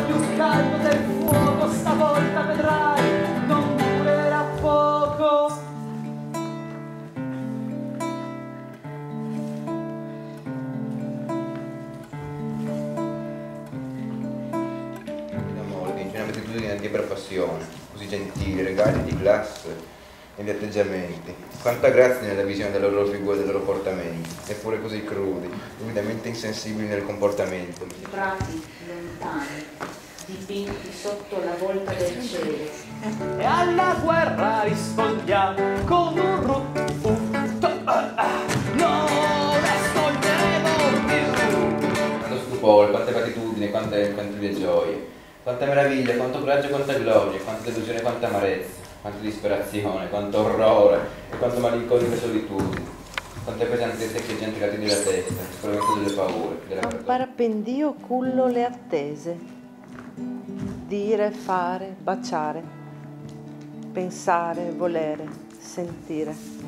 più caldo del fuoco, stavolta vedrai, non durerà poco. D'amore, che ingenuamente attitudini anche per passione, così gentili, regali di classe e di atteggiamenti. Quanta grazia nella visione delle loro figure e dei loro portamenti, eppure così crudi, luvidamente insensibili nel comportamento. I prati lontani, dipinti sotto la volta del cielo. E alla guerra rispondiamo con un rutto. Non ascolteremo più. Quanto stupore, quante gratitudini, quante gioie, quanta meraviglia, quanto coraggio, quanta gloria, quanta delusione, quanta amarezza, quanta disperazione, quanto orrore e quanto malinconica solitudine, quante pesantezze echeggianti lati della testa, spavento delle paure, della Ampara pendio cullo le attese, dire, fare, baciare, pensare, volere, sentire.